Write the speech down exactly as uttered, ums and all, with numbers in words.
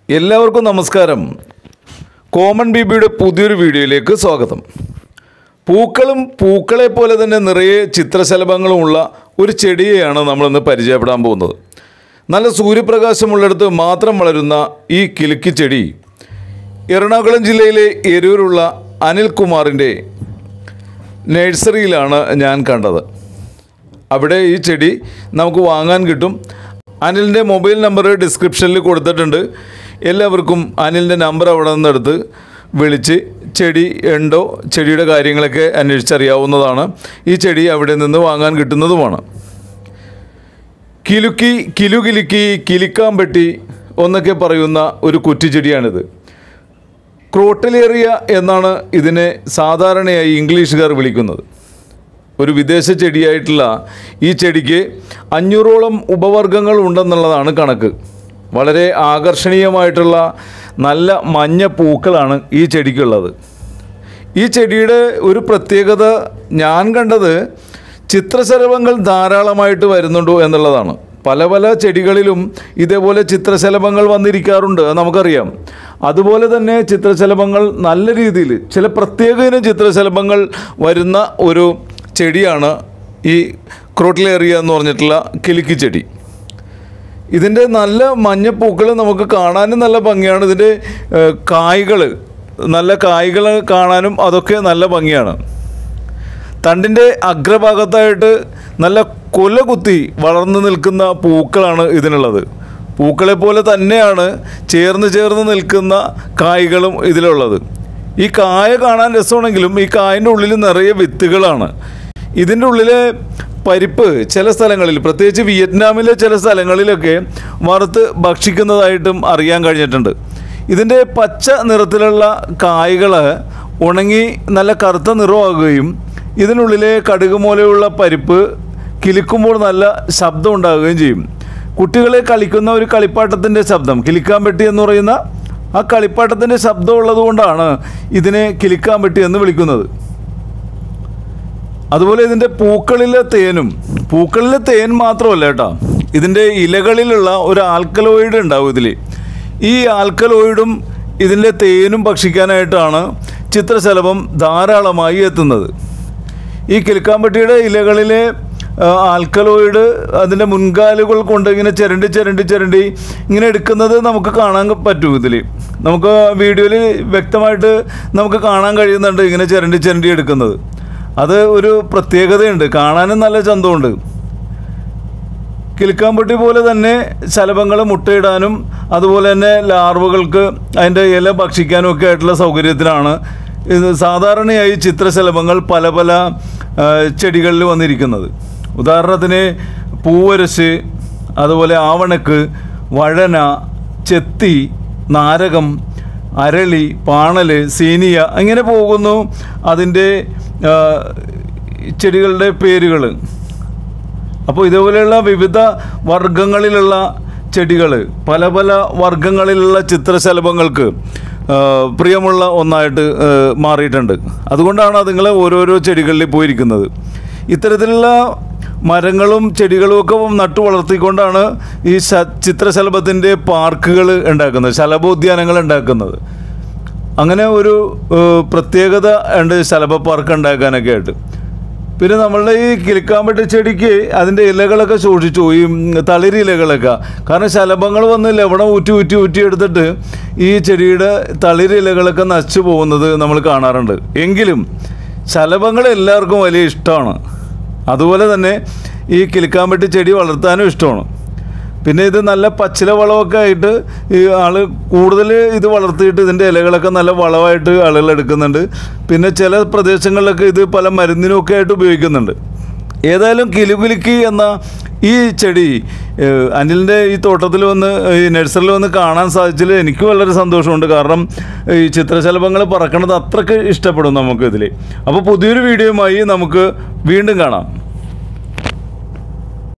എല്ലാവർക്കും നമസ്കാരം. കോമൺ ബീബിയുടെ പുതിയൊരു വീഡിയോയിലേക്ക് സ്വാഗതം. പൂക്കളും പൂക്കളെ പോലെ തന്നെ നിറയെ ചിത്രശലഭങ്ങളുമുള്ള ഒരു ചെടിയെയാണ് നമ്മളിന്ന് പരിചയപ്പെടാൻ പോകുന്നത്. നല്ല സൂര്യപ്രകാശമുള്ളിടത്ത് മാത്രം വളരുന്ന ഈ കിലുക്കി ചെടി എറണാകുളം ജില്ലയിലെ എരൂരുള്ള അനിൽകുമാറിൻ്റെ നഴ്സറിയിലാണ് ഞാൻ കണ്ടത്. അവിടെ ഈ ചെടി നമുക്ക് വാങ്ങാൻ കിട്ടും. അനിലിൻ്റെ മൊബൈൽ നമ്പർ ഡിസ്ക്രിപ്ഷനിൽ കൊടുത്തിട്ടുണ്ട്. എല്ലാവർക്കും അനിലിൻ്റെ നമ്പർ അവിടെ നിന്നെടുത്ത് വിളിച്ച് ചെടി ഉണ്ടോ, ചെടിയുടെ കാര്യങ്ങളൊക്കെ അന്വേഷിച്ചറിയാവുന്നതാണ്. ഈ ചെടി അവിടെ നിന്ന് വാങ്ങാൻ കിട്ടുന്നതുമാണ്. കിലുക്കി, കിലുകിലുക്കി, കിലിക്കാമ്പെട്ടി എന്നൊക്കെ പറയുന്ന ഒരു കുറ്റിച്ചെടിയാണിത്. ക്രോട്ടലേറിയ എന്നാണ് ഇതിനെ സാധാരണയായി ഇംഗ്ലീഷുകാർ വിളിക്കുന്നത്. ഒരു വിദേശ ചെടിയായിട്ടുള്ള ഈ ചെടിക്ക് അഞ്ഞൂറോളം ഉപവർഗങ്ങൾ ഉണ്ടെന്നുള്ളതാണ് കണക്ക്. വളരെ ആകർഷണീയമായിട്ടുള്ള നല്ല മഞ്ഞ പൂക്കളാണ് ഈ ചെടിക്കുള്ളത്. ഈ ചെടിയുടെ ഒരു പ്രത്യേകത ഞാൻ കണ്ടത് ചിത്രശലഭങ്ങൾ ധാരാളമായിട്ട് വരുന്നുണ്ടോ എന്നുള്ളതാണ്. പല പല ചെടികളിലും ഇതേപോലെ ചിത്രശലഭങ്ങൾ വന്നിരിക്കാറുണ്ട്, നമുക്കറിയാം. അതുപോലെ തന്നെ ചിത്രശലഭങ്ങൾ നല്ല രീതിയിൽ ചില പ്രത്യേക ഇനം ചിത്രശലഭങ്ങൾ വരുന്ന ഒരു ചെടിയാണ് ഈ ക്രോട്ടലേറിയ എന്ന് പറഞ്ഞിട്ടുള്ള കിലുക്കി ചെടി. ഇതിൻ്റെ നല്ല മഞ്ഞപ്പൂക്കൾ നമുക്ക് കാണാനും നല്ല ഭംഗിയാണ്. ഇതിൻ്റെ കായ്കൾ, നല്ല കായ്കൾ കാണാനും അതൊക്കെ നല്ല ഭംഗിയാണ്. തണ്ടിൻ്റെ അഗ്രഭാഗത്തായിട്ട് നല്ല കൊല കുത്തി വളർന്നു നിൽക്കുന്ന പൂക്കളാണ് ഇതിനുള്ളത്. പൂക്കളെ പോലെ തന്നെയാണ് ചേർന്ന് ചേർന്ന് നിൽക്കുന്ന കായ്കളും ഇതിലുള്ളത്. ഈ കായ കാണാൻ രസമാണെങ്കിലും ഈ കായൻ്റെ ഉള്ളിൽ നിറയെ വിത്തുകളാണ്. ഇതിൻ്റെ ഉള്ളിലെ പരിപ്പ് ചില സ്ഥലങ്ങളിൽ, പ്രത്യേകിച്ച് വിയറ്റ്നാമിലെ ചില സ്ഥലങ്ങളിലൊക്കെ വറുത്ത് ഭക്ഷിക്കുന്നതായിട്ടും അറിയാൻ കഴിഞ്ഞിട്ടുണ്ട്. ഇതിൻ്റെ പച്ച നിറത്തിലുള്ള കായ്കൾ ഉണങ്ങി നല്ല കറുത്ത നിറമാകുകയും ഇതിനുള്ളിലെ കടുക് മൂലയുള്ള പരിപ്പ് കിലുക്കുമ്പോൾ നല്ല ശബ്ദം ഉണ്ടാകുകയും ചെയ്യും. കുട്ടികളെ കളിക്കുന്ന ഒരു കളിപ്പാട്ടത്തിൻ്റെ ശബ്ദം, കിലിക്കാമ്പെട്ടി എന്ന് പറയുന്ന ആ കളിപ്പാട്ടത്തിൻ്റെ ശബ്ദം ഉള്ളതുകൊണ്ടാണ് ഇതിനെ കിലിക്കാമ്പെട്ടി എന്ന് വിളിക്കുന്നത്. അതുപോലെ ഇതിൻ്റെ പൂക്കളിലെ തേനും, പൂക്കളിലെ തേൻ മാത്രമല്ല കേട്ടോ, ഇതിൻ്റെ ഇലകളിലുള്ള ഒരു ആൽക്കലോയിഡ് ഉണ്ടാവും ഇതിൽ. ഈ ആൽക്കലോയിഡും ഇതിൻ്റെ തേനും ഭക്ഷിക്കാനായിട്ടാണ് ചിത്രശലഭം ധാരാളമായി എത്തുന്നത്. ഈ കിലുക്കാമ്പെട്ടിയുടെ ഇലകളിലെ ആൽക്കലോയിഡ് അതിൻ്റെ മുൻകാലുകൾ കൊണ്ട് ഇങ്ങനെ ചിരണ്ടി ചിരണ്ടി ചിരണ്ടി ഇങ്ങനെ എടുക്കുന്നത് നമുക്ക് കാണാൻ പറ്റും. ഇതിൽ നമുക്ക് വീഡിയോയിൽ വ്യക്തമായിട്ട് നമുക്ക് കാണാൻ കഴിയുന്നുണ്ട് ഇങ്ങനെ ചിരണ്ടി ചിരണ്ടി എടുക്കുന്നത്. അത് ഒരു പ്രത്യേകതയുണ്ട്, കാണാനും നല്ല ചന്തമുണ്ട്. കിലുക്കാമ്പെട്ടി പോലെ തന്നെ ശലഭങ്ങൾ മുട്ടയിടാനും അതുപോലെ തന്നെ ലാർവകൾക്ക് അതിൻ്റെ ഇല ഭക്ഷിക്കാനും ഒക്കെ ആയിട്ടുള്ള സൗകര്യത്തിനാണ് ഇത് സാധാരണയായി ചിത്രശലഭങ്ങൾ പല പല ചെടികളിൽ വന്നിരിക്കുന്നത്. ഉദാഹരണത്തിന് പൂവരശ്, അതുപോലെ ആവണക്ക്, വഴന, ചെത്തി, നാരകം, അരളി, പാണൽ, സീനിയ, അങ്ങനെ പോകുന്നു അതിൻ്റെ ചെടികളുടെ പേരുകൾ. അപ്പോൾ ഇതുപോലെയുള്ള വിവിധ വർഗങ്ങളിലുള്ള ചെടികൾ പല പല വർഗങ്ങളിലുള്ള ചിത്രശലഭങ്ങൾക്ക് പ്രിയമുള്ള ഒന്നായിട്ട് മാറിയിട്ടുണ്ട്. അതുകൊണ്ടാണ് അതുങ്ങൾ ഓരോരോ ചെടികളിൽ പോയിരിക്കുന്നത്. ഇത്തരത്തിലുള്ള മരങ്ങളും ചെടികളും ഒക്കെ നട്ടു വളർത്തിക്കൊണ്ടാണ് ഈ ചിത്രശലഭത്തിൻ്റെ പാർക്കുകൾ ഉണ്ടാക്കുന്നത്, ശലഭോദ്യാനങ്ങൾ ഉണ്ടാക്കുന്നത്. അങ്ങനെ ഒരു പ്രത്യേകത ഉണ്ട് ശലഭ പാർക്ക് ഉണ്ടാക്കാനൊക്കെ ആയിട്ട്. പിന്നെ നമ്മളുടെ ഈ കിലുക്കാമ്പെട്ടി ചെടിക്ക് അതിൻ്റെ ഇലകളൊക്കെ സൂക്ഷിച്ചു, ഈ തളിരി ഇലകളൊക്കെ. കാരണം ശലഭങ്ങൾ വന്ന് ലവണം ഊറ്റി ഊറ്റി ഊറ്റി എടുത്തിട്ട് ഈ ചെടിയുടെ തളിരി ഇലകളൊക്കെ നശിച്ചു പോകുന്നത് നമ്മൾ കാണാറുണ്ട്. എങ്കിലും ശലഭങ്ങൾ എല്ലാവർക്കും വലിയ ഇഷ്ടമാണ്. അതുപോലെ തന്നെ ഈ കിലുക്കാമ്പെട്ടി ചെടി വളർത്താനും ഇഷ്ടമാണ്. പിന്നെ ഇത് നല്ല പച്ചില വളമൊക്കെ ആയിട്ട് ഈ ആൾ കൂടുതൽ ഇത് വളർത്തിയിട്ട് ഇതിൻ്റെ ഇലകളൊക്കെ നല്ല വളമായിട്ട് ആളുകൾ എടുക്കുന്നുണ്ട്. പിന്നെ ചില പ്രദേശങ്ങളിലൊക്കെ ഇത് പല മരുന്നിനുമൊക്കെ ആയിട്ട് ഉപയോഗിക്കുന്നുണ്ട്. ഏതായാലും കിലുകിലുക്കി എന്ന ഈ ചെടി അനിലിൻ്റെ ഈ തോട്ടത്തിൽ വന്ന്, ഈ നഴ്സറിയിൽ വന്ന് കാണാൻ സാധിച്ചതിൽ എനിക്ക് വളരെ സന്തോഷമുണ്ട്. കാരണം ഈ ചിത്രശലഭങ്ങൾ പറക്കണത് അത്രയ്ക്ക് ഇഷ്ടപ്പെടും നമുക്കിതിൽ. അപ്പോൾ പുതിയൊരു വീഡിയോയുമായി നമുക്ക് വീണ്ടും കാണാം.